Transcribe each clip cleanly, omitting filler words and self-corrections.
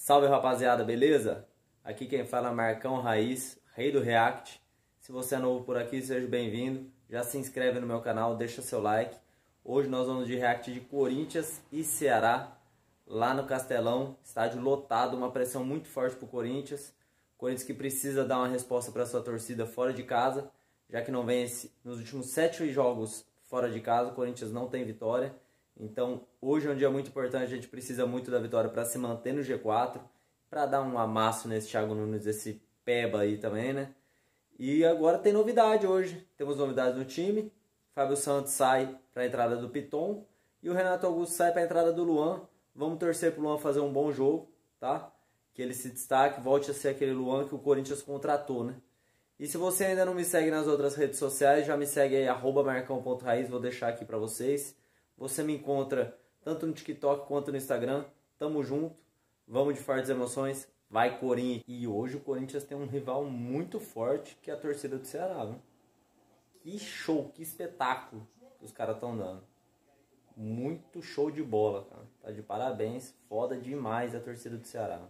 Salve rapaziada, beleza? Aqui quem fala é Marcão Raiz, rei do React. Se você é novo por aqui, seja bem-vindo. Já se inscreve no meu canal, deixa seu like. Hoje nós vamos de React de Corinthians e Ceará, lá no Castelão. Estádio lotado, uma pressão muito forte pro Corinthians. Corinthians que precisa dar uma resposta para sua torcida fora de casa, já que não vence nos últimos 7 jogos fora de casa, o Corinthians não tem vitória. Então, hoje é um dia muito importante, a gente precisa muito da vitória para se manter no G4, para dar um amasso nesse Thiago Nunes, esse peba aí também, né? E agora tem novidade hoje, temos novidades no time. Fábio Santos sai para a entrada do Piton e o Renato Augusto sai para a entrada do Luan. Vamos torcer para o Luan fazer um bom jogo, tá? Que ele se destaque, volte a ser aquele Luan que o Corinthians contratou, né? E se você ainda não me segue nas outras redes sociais, já me segue aí, @marcão.raiz, vou deixar aqui para vocês. Você me encontra tanto no TikTok quanto no Instagram. Tamo junto, vamos de fortes emoções, vai Corinthians! E hoje o Corinthians tem um rival muito forte, que é a torcida do Ceará, viu? Que show, que espetáculo que os caras estão dando. Muito show de bola, cara. Tá de parabéns, foda demais a torcida do Ceará.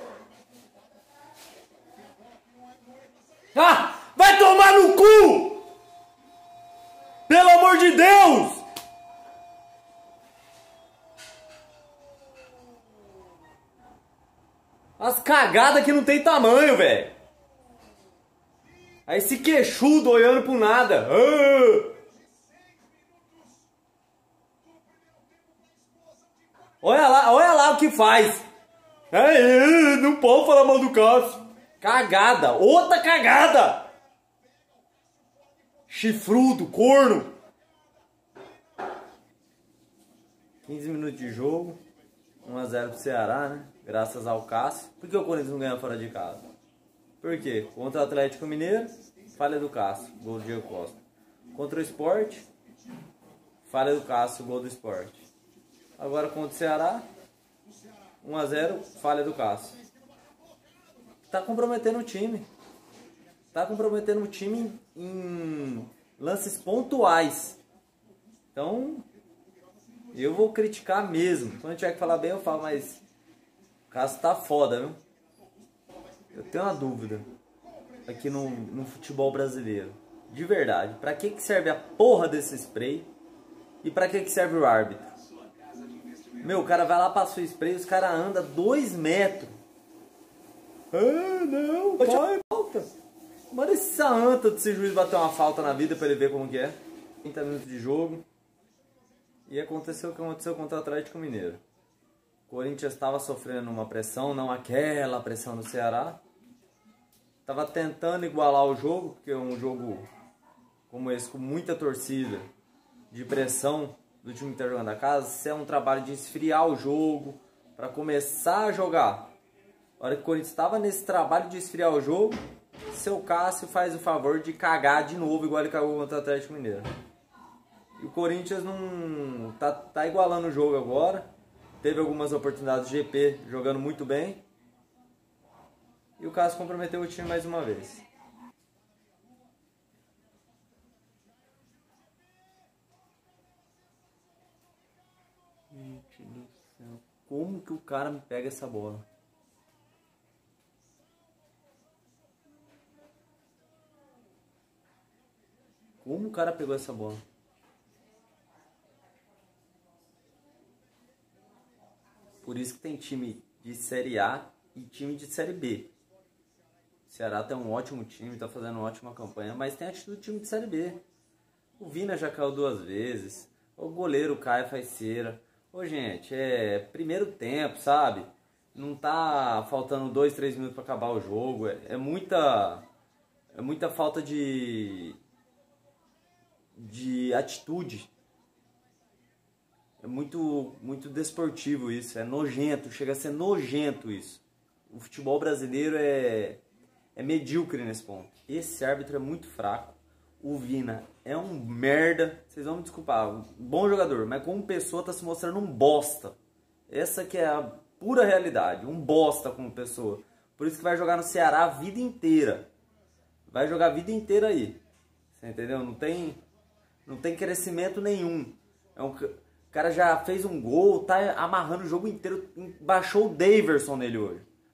Ah! Vai tomar no cu! Pelo amor de Deus! As cagadas que não tem tamanho, velho. Aí esse queixudo olhando pro nada. Olha lá o que faz. Não pode falar mal do Cássio. Cagada, outra cagada. Chifrudo, corno. 15 minutos de jogo. 1 a 0 pro Ceará, né? Graças ao Cássio. Por que o Corinthians não ganha fora de casa? Por quê? Contra o Atlético Mineiro, falha do Cássio, gol do Diego Costa. Contra o Sport, falha do Cássio, gol do Sport. Agora contra o Ceará, 1 a 0, falha do Cássio. Tá comprometendo o time. Tá comprometendo o time em lances pontuais. Então, eu vou criticar mesmo. Quando eu tiver que falar bem, eu falo, mas o Cássio tá foda, viu? Eu tenho uma dúvida aqui no futebol brasileiro. De verdade, pra que serve a porra desse spray? E pra que serve o árbitro? Meu, o cara vai lá, passa o spray, os caras andam 2 metros. Ah, não, vai, falta. Manda esse anta desse juiz bater uma falta na vida pra ele ver como que é. 30 minutos de jogo. E aconteceu o que aconteceu contra o Atlético Mineiro. O Corinthians estava sofrendo uma pressão, não aquela pressão do Ceará. Estava tentando igualar o jogo, porque é um jogo como esse, com muita torcida, de pressão do time que está jogando a casa. Isso é um trabalho de esfriar o jogo, para começar a jogar. A hora que o Corinthians estava nesse trabalho de esfriar o jogo, seu Cássio faz o favor de cagar de novo, igual ele cagou contra o Atlético Mineiro. E o Corinthians não tá igualando o jogo agora. Teve algumas oportunidades de GP jogando muito bem. E o Cássio comprometeu o time mais uma vez. Gente do céu. Como que o cara me pega essa bola? Como o cara pegou essa bola? Por isso que tem time de Série A e time de Série B. O Ceará tem um ótimo time, está fazendo uma ótima campanha, mas tem atitude do time de Série B. O Vina já caiu 2 vezes, o goleiro cai, faz cera. Ô gente, é primeiro tempo, sabe? Não tá faltando 2, 3 minutos para acabar o jogo. É muita falta de atitude. É muito desportivo isso, é nojento, chega a ser nojento isso. O futebol brasileiro é medíocre nesse ponto. Esse árbitro é muito fraco, o Vina é um merda, vocês vão me desculpar, um bom jogador, mas como pessoa tá se mostrando um bosta. Essa que é a pura realidade, um bosta como pessoa. Por isso que vai jogar no Ceará a vida inteira. Vai jogar a vida inteira aí, você entendeu? Não tem crescimento nenhum. O cara já fez um gol, tá amarrando o jogo inteiro. Baixou o Daverson nele hoje.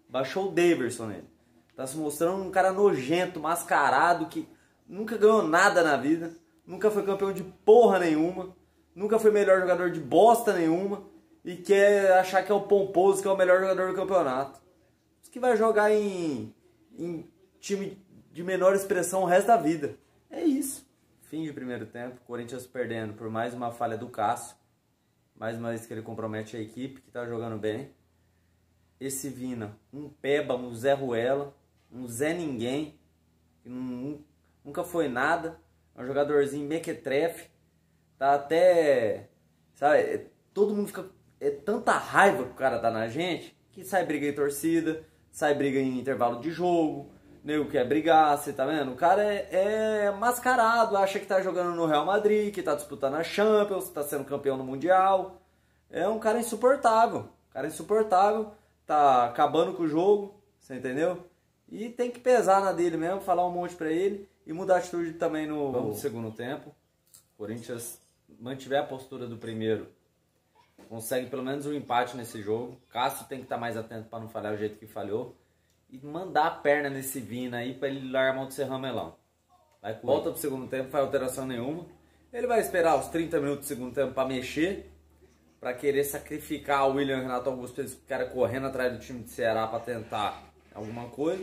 Baixou o Daverson nele. Tá se mostrando um cara nojento, mascarado, que nunca ganhou nada na vida. Nunca foi campeão de porra nenhuma. Nunca foi melhor jogador de bosta nenhuma. E quer achar que é o pomposo, que é o melhor jogador do campeonato. Que vai jogar em time de menor expressão o resto da vida. É isso. Fim de primeiro tempo. Corinthians perdendo por mais uma falha do Cássio. Mais uma vez que ele compromete a equipe, que tá jogando bem. Esse Vina, um peba, um Zé Ruela, um Zé Ninguém, que nunca foi nada. É um jogadorzinho mequetrefe. Tá até... Sabe, todo mundo fica... É tanta raiva que o cara dá na gente, que sai briga em torcida, sai briga em intervalo de jogo, nego quer brigar, você tá vendo? O cara é mascarado, acha que tá jogando no Real Madrid, que tá disputando a Champions, tá sendo campeão no Mundial. É um cara insuportável, tá acabando com o jogo, você entendeu? E tem que pesar na dele mesmo, falar um monte pra ele e mudar a atitude também no segundo tempo. Corinthians mantiver a postura do primeiro, consegue pelo menos um empate nesse jogo. Cássio tem que estar mais atento para não falhar o jeito que falhou. E mandar a perna nesse Vina aí para ele largar a mão de ser ramelão. Volta pro segundo tempo, não faz alteração nenhuma. Ele vai esperar os 30 minutos do segundo tempo para mexer. Para querer sacrificar o William e o Renato Augusto. Esse cara correndo atrás do time de Ceará para tentar alguma coisa.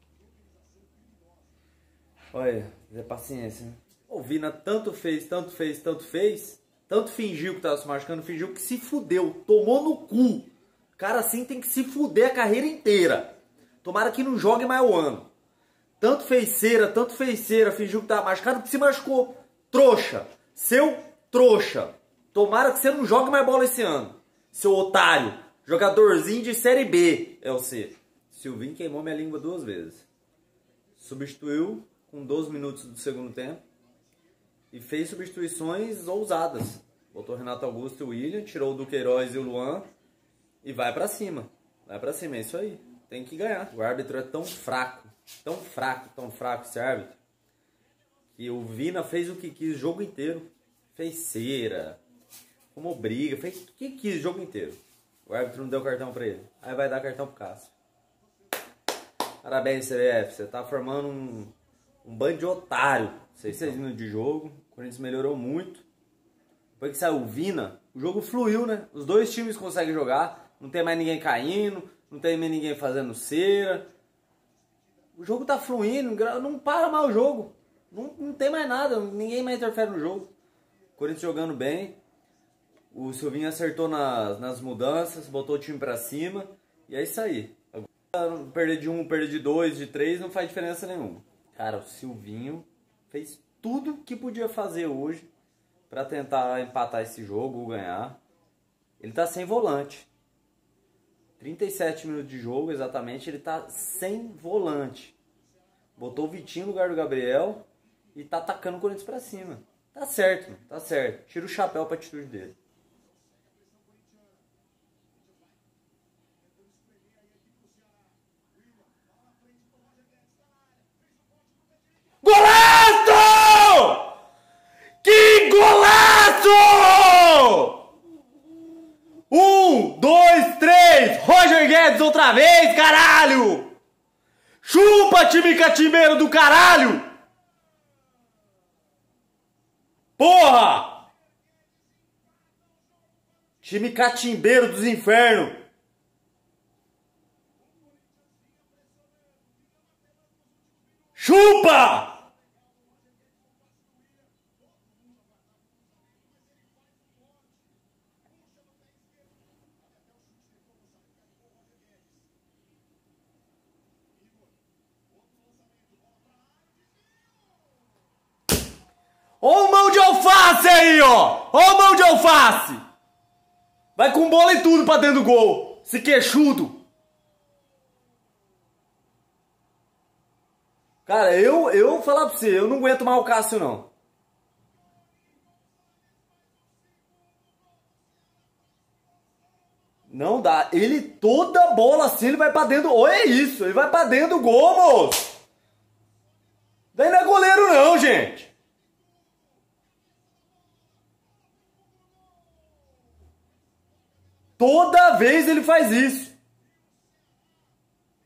Olha, é paciência, né? O Vina tanto fez. Tanto fingiu que tava se machucando, fingiu que se fudeu. Tomou no cu. Cara assim tem que se fuder a carreira inteira. Tomara que não jogue mais o ano. Tanto fez cera, fingiu que tava machucado, que se machucou. Trouxa. Seu trouxa. Tomara que você não jogue mais bola esse ano. Seu otário. Jogadorzinho de Série B. É você. Silvinho queimou minha língua 2 vezes. Substituiu com 12 minutos do segundo tempo. E fez substituições ousadas. Botou Renato Augusto e o William, tirou o Duqueiroz e o Luan. E vai pra cima. É isso aí. Tem que ganhar. O árbitro é tão fraco esse árbitro, que o Vina fez o que quis o jogo inteiro. Fez cera, como briga, fez o que quis o jogo inteiro. O árbitro não deu cartão pra ele. Aí vai dar cartão pro Cássio. Parabéns, CBF. Você tá formando um bando de otário. 6 minutos de jogo. O Corinthians melhorou muito. Depois que saiu o Vina, o jogo fluiu, né? Os dois times conseguem jogar. Não tem mais ninguém caindo. Não tem mais ninguém fazendo cera. O jogo tá fluindo. Não para mais o jogo. Não tem mais nada. Ninguém mais interfere no jogo. O Corinthians jogando bem. O Silvinho acertou nas mudanças. Botou o time pra cima. E é isso aí. Agora, perder de 1, perder de 2, de 3 não faz diferença nenhuma. Cara, o Silvinho fez tudo que podia fazer hoje para tentar empatar esse jogo ou ganhar. Ele tá sem volante. 37 minutos de jogo, exatamente, ele tá sem volante. Botou o Vitinho no lugar do Gabriel e tá atacando o Corinthians pra cima. Tá certo, tá certo. Tira o chapéu pra atitude dele. Golaço! Que golaço! 1, 2, 3, Roger Guedes outra vez, caralho! Chupa, time catimbeiro do caralho! Porra! Time catimbeiro dos infernos! Chupa! Ó o mão de alface aí, ó! Ó o mão de alface! Vai com bola e tudo pra dentro do gol! Esse queixudo! Cara, eu vou falar pra você, eu não aguento mais o Cássio, não. Não dá. Ele, toda bola assim, ele vai pra dentro... Olha é isso, ele vai pra dentro do gol, moço! Daí não é goleiro não, gente! Toda vez ele faz isso.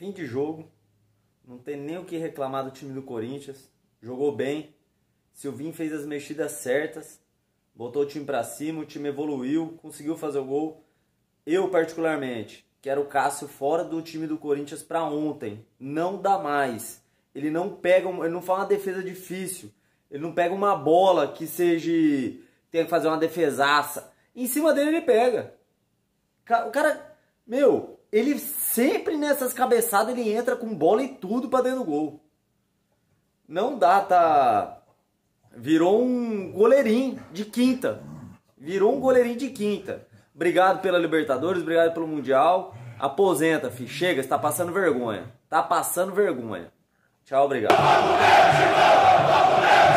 Fim de jogo. Não tem nem o que reclamar do time do Corinthians. Jogou bem. Silvinho fez as mexidas certas. Botou o time pra cima, o time evoluiu, conseguiu fazer o gol. Eu, particularmente, quero o Cássio fora do time do Corinthians pra ontem. Não dá mais. Ele não pega, ele não faz uma defesa difícil. Ele não pega uma bola que seja... Tem que fazer uma defesaça. Em cima dele ele pega. O cara... Meu, ele sempre nessas cabeçadas ele entra com bola e tudo pra dentro do gol. Não dá, tá... Virou um goleirinho de quinta. Virou um goleirinho de quinta. Obrigado pela Libertadores, obrigado pelo Mundial. Aposenta, filho. Chega, você tá passando vergonha. Tá passando vergonha. Tchau, obrigado.